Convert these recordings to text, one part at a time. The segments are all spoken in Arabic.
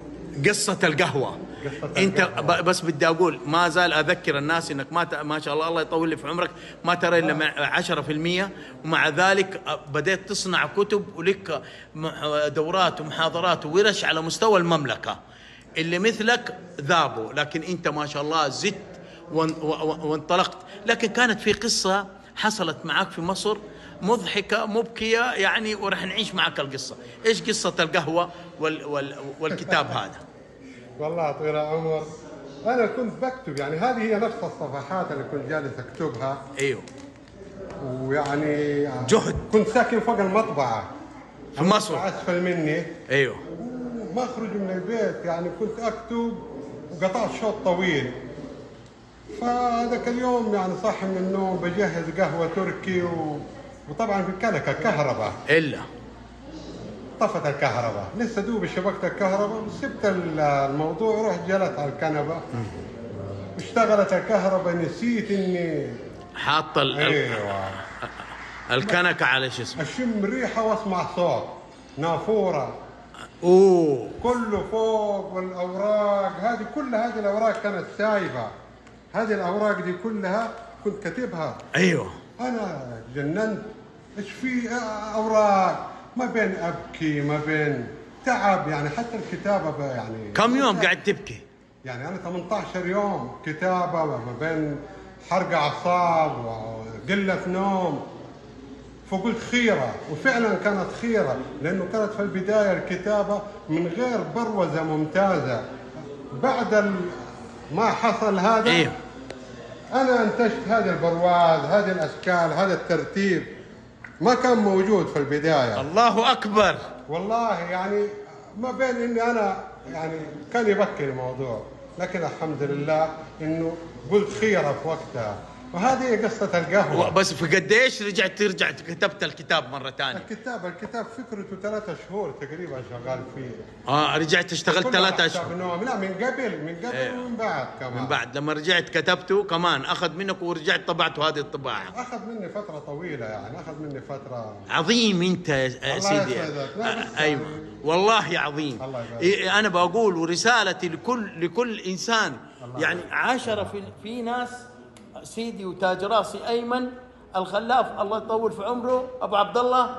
قصة القهوة. انت بس بدي اقول ما زال اذكر الناس انك ما شاء الله، الله يطول لي في عمرك، ما ترى الا 10%، ومع ذلك بديت تصنع كتب ولك دورات ومحاضرات وورش على مستوى المملكة. اللي مثلك ذابوا، لكن انت ما شاء الله زدت وانطلقت. لكن كانت في قصة حصلت معك في مصر مضحكة مبكية يعني، ورح نعيش معك القصة. ايش قصة القهوة والكتاب هذا؟ والله طويل العمر، أنا كنت بكتب، يعني هذه هي نفس الصفحات اللي كنت جالس أكتبها. أيوه. ويعني جهد. كنت ساكن فوق المطبعة في مصر. أسفل مني. أيوه. ما أخرج من البيت، يعني كنت أكتب وقطعت شوط طويل. فذاك اليوم يعني صاحي من النوم بجهز قهوة تركي وطبعا في كنكة كهرباء. إلا طفت الكهرباء، لسه دوب شبكت الكهرباء وسبت الموضوع ورحت جلست على الكنبة واشتغلت الكهرباء. نسيت اني حاط ايوه الكنكة على شو اسمه، اشم ريحة واسمع صوت نافورة. اوه كله فوق، والاوراق هذه كلها، هذه الاوراق كانت سايبة. هذه الاوراق دي كلها كنت كاتبها. ايوه. انا جننت، ايش في اوراق، ما بين ابكي ما بين تعب، يعني حتى الكتابه يعني. كم يوم قاعد تبكي؟ يعني انا 18 يوم كتابه، ما بين حرق اعصاب وقله نوم. فقلت خيره، وفعلا كانت خيره، لانه كانت في البدايه الكتابه من غير بروزه ممتازه. بعد ما حصل هذا إيه؟ انا انتجت هذا البرواز، هذه الاشكال، هذا الترتيب ما كان موجود في البداية. الله أكبر. والله يعني ما بين إني أنا يعني كان يبكي الموضوع، لكن الحمد لله إنه قلت خيرة في وقتها. وهذه قصة القهوة. بس في قديش رجعت كتبت الكتاب مرة ثانية؟ الكتاب فكرته 3 شهور تقريبا شغال فيه. رجعت اشتغلت 3 أشهر؟ لا، من قبل ومن بعد كمان. من بعد لما رجعت كتبته كمان أخذ منك ورجعت طبعته هذه الطباعة. أخذ مني فترة طويلة، يعني أخذ مني فترة. عظيم أنت يا سيدي. أيوة والله عظيم. أنا بقول ورسالتي لكل إنسان، يعني 10 في ناس سيدي وتاج راسي أيمن الخلاف الله يطول في عمره أبو عبد الله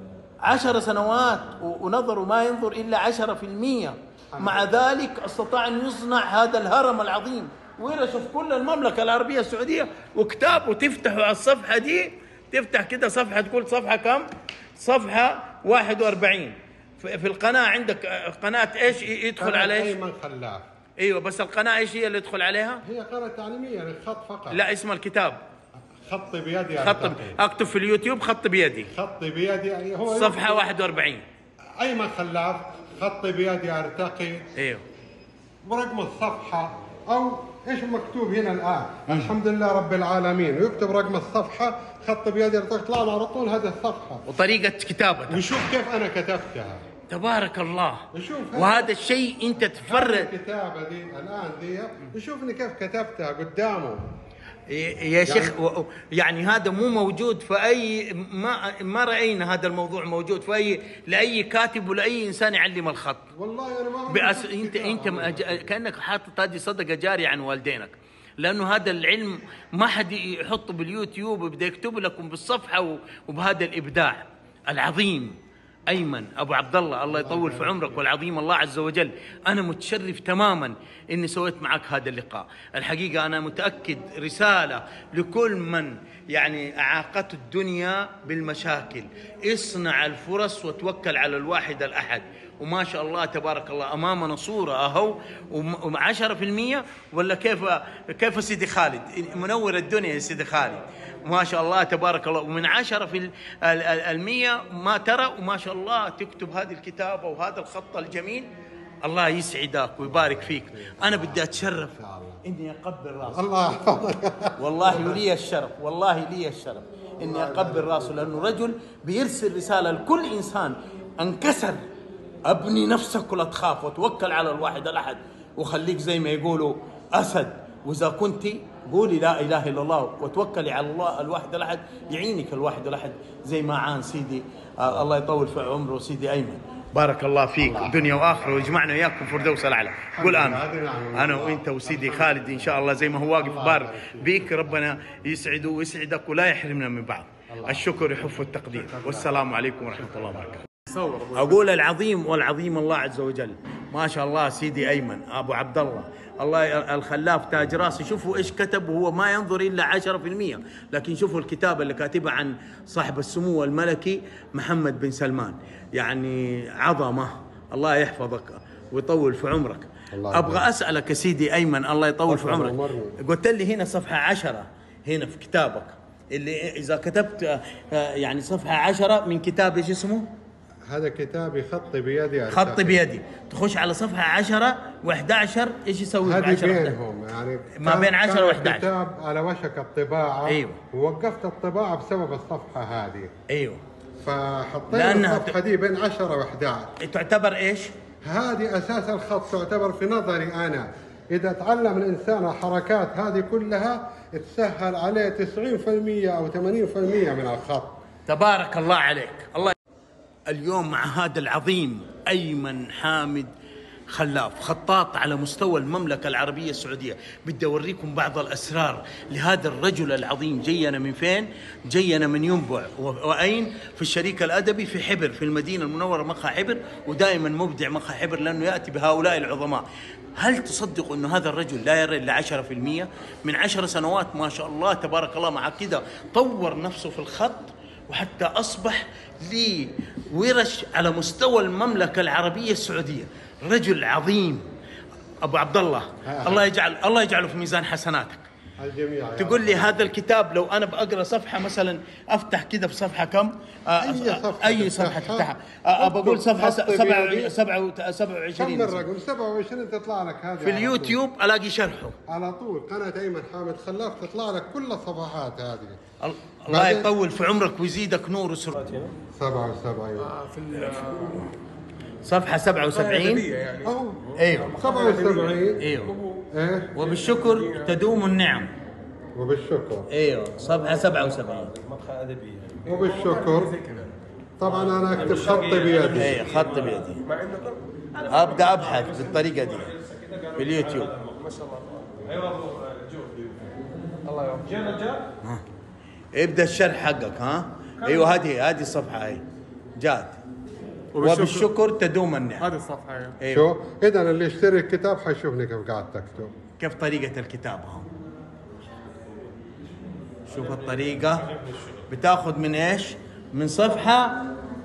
10 سنوات ونظر ما ينظر إلا 10%، مع ذلك استطاع أن يصنع هذا الهرم العظيم ويرش في كل المملكة العربية السعودية. وكتاب وتفتحوا على الصفحة دي، تفتح كده صفحة، تقول صفحة كم؟ صفحة 41 في القناة. عندك قناة إيش يدخل على إيش؟ أيمن خلاف. ايوه بس القناه ايش هي اللي يدخل عليها؟ هي قناه تعليميه للخط فقط. لا اسم الكتاب خط بيدي. اكتب في اليوتيوب خط بيدي. خط بيدي يعني هو صفحه 41 ايمن خلاف خط بيدي ارتقي. ايوه. ورقم الصفحه او ايش مكتوب هنا الان؟ الحمد لله رب العالمين. ويكتب رقم الصفحه خط بيدي ارتقي، طلع على طول هذه الصفحه وطريقه كتابتها. وشوف كيف انا كتبتها. تبارك الله. وهذا الشيء انت تفرد الكتابه دي الان دي، يشوفني كيف كتبتها قدامه يا شيخ. يعني هذا مو موجود في اي، ما راينا هذا الموضوع موجود في اي، لاي كاتب ولا اي انسان يعلم الخط. والله انا ما انت كانك حاطط هذه صدقه جاريه عن والدينك، لانه هذا العلم ما حد يحطه باليوتيوب ويبدا يكتب لكم بالصفحه وبهذا الابداع العظيم. أيمن أبو عبد الله الله يطول في عمرك، والعظيم الله عز وجل أنا متشرف تماما إني سويت معك هذا اللقاء. الحقيقة أنا متأكد رسالة لكل من يعني أعاقته الدنيا بالمشاكل: اصنع الفرص وتوكل على الواحد الأحد. وما شاء الله تبارك الله أمامنا صورة أهو 10%، ولا كيف سيدي خالد منور الدنيا يا سيدي خالد، ما شاء الله تبارك الله. ومن 10% ما ترى، وما شاء الله تكتب هذه الكتابة وهذا الخط الجميل. الله يسعدك ويبارك فيك. أنا بدي أتشرف إني أقبل راسك. الله يحفظك. والله لي الشرف، والله لي الشرف إني أقبل راسه، لأنه رجل بيرسل رسالة لكل إنسان انكسر: أبني نفسك ولا تخاف، وتوكل على الواحد الأحد، وخليك زي ما يقولوا أسد. وإذا كنت قولي لا إله إلا الله وتوكلي على الله الواحد الأحد، يعينك الواحد الأحد زي ما عان سيدي الله يطول في عمره سيدي أيمن. بارك الله فيك دنيا واخره، ويجمعنا وياكم فردوس الاعلى. قول امين. انا وانت وسيدي خالد ان شاء الله زي ما هو واقف بار بيك، ربنا يسعده ويسعدك ولا يحرمنا من بعض. الشكر يحف التقدير، والسلام عليكم ورحمه الله وبركاته. اقول العظيم والعظيم الله عز وجل. ما شاء الله سيدي ايمن ابو عبد الله، الله الخلاف تاج راسي. شوفوا ايش كتب، وهو ما ينظر الا 10%، لكن شوفوا الكتابه اللي كاتبها عن صاحب السمو الملكي محمد بن سلمان، يعني عظمه. الله يحفظك ويطول في عمرك. ابغى اسالك يا سيدي ايمن، الله يطول في عمرك، قلت لي هنا صفحه 10 هنا في كتابك، اللي اذا كتبت يعني صفحه 10 من كتاب ايش اسمه؟ هذا كتابي خطي بيدي. خطي بيدي. تخش على صفحه 10 و11 ايش يسوي؟ هذه بينهم يعني ما بين 10 و11. كتاب على وشك الطباعه. ايوه. ووقفت الطباعه بسبب الصفحه هذه. ايوه. فحطينا الصفحه دي بين 10 و11. تعتبر ايش؟ هذه اساس الخط، تعتبر في نظري انا. اذا تعلم الانسان الحركات هذه كلها تسهل عليه 90% او 80% من الخط. تبارك الله عليك. الله. اليوم مع هذا العظيم أيمن حامد خلاف، خطاط على مستوى المملكة العربية السعودية. بدي أوريكم بعض الأسرار لهذا الرجل العظيم. جينا من فين؟ جينا من ينبع. وأين؟ في الشريك الأدبي في حبر، في المدينة المنورة مقهى حبر، ودائما مبدع مقهى حبر لأنه يأتي بهؤلاء العظماء. هل تصدق أنه هذا الرجل لا يرى إلا 10%؟ من 10 سنوات ما شاء الله تبارك الله، مع كده طور نفسه في الخط، وحتى أصبح لي ورش على مستوى المملكة العربية السعودية. رجل عظيم أبو عبد الله. الله يجعله في ميزان حسناتك الجميع. تقول لي هذا الكتاب لو أنا بقرأ صفحة مثلا، أفتح كده في صفحة كم؟ أي صفحة تفتحها؟ بقول صفحة 27. كم الرقم 27 تطلع لك هذه في اليوتيوب ألاقي شرحه على طول. قناة أيمن حامد خلاف تطلع لك كل الصفحات هذه. الله يطول في عمرك ويزيدك نور وسرور. 77 صفحة 77 يعني. ايوه 77 ايوه. وبالشكر تدوم النعم. وبالشكر ايوه صفحة 77 وبالشكر. طبعا انا اكتب خط بيدي. ايوه خط بيدي. ابدا ابحث بالطريقة دي في اليوتيوب. ما شاء الله. الله يوفقك. ابدا الشرح حقك. ايوه هذه الصفحة هي جات. وبالشكر تدوم النعم. هذه الصفحة. أيوة. شو اذا اللي يشتري الكتاب حيشوفني كيف قاعد تكتب. كيف طريقة الكتاب اهو. شوف الطريقة بتاخذ من ايش؟ من صفحة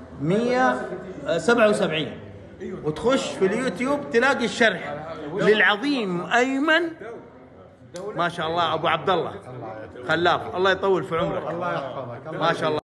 177 وتخش في اليوتيوب تلاقي الشرح للعظيم أيمن ما شاء الله أبو عبد الله خلاف. الله يطول في عمرك. الله يحفظك. ما شاء الله.